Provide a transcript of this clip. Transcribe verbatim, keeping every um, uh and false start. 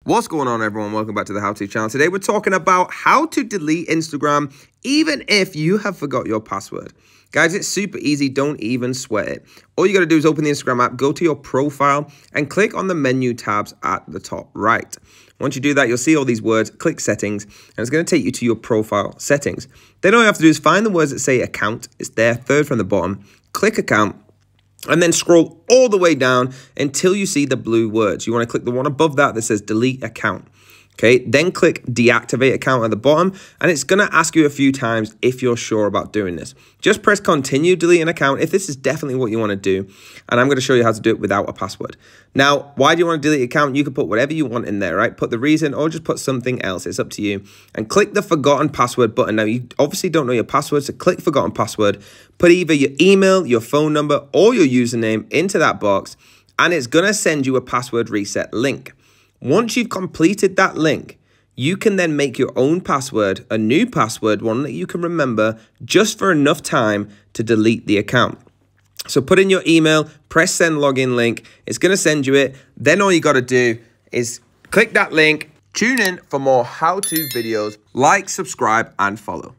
What's going on, everyone? Welcome back to the How To channel. Today we're talking about how to delete Instagram even if you have forgot your password. Guys, it's super easy. Don't even sweat it. All you got to do is open the Instagram app, go to your profile, and click on the menu tabs at the top right. Once you do that, you'll see all these words, click settings, and it's going to take you to your profile settings. Then all you have to do is find the words that say account. It's there, third from the bottom. Click account. And then scroll all the way down until you see the blue words. You want to click the one above that that says delete account. Okay, then click deactivate account at the bottom, and it's going to ask you a few times if you're sure about doing this. Just press continue, delete an account if this is definitely what you want to do. And I'm going to show you how to do it without a password. Now, why do you want to delete account? You can put whatever you want in there, right? Put the reason or just put something else. It's up to you. And click the forgotten password button. Now, you obviously don't know your password, so click forgotten password. Put either your email, your phone number, or your username into that box, and it's going to send you a password reset link. Once you've completed that link, you can then make your own password, a new password, one that you can remember just for enough time to delete the account. So put in your email, press send login link. It's going to send you it. Then all you got to do is click that link, tune in for more how-to videos, like, subscribe, and follow.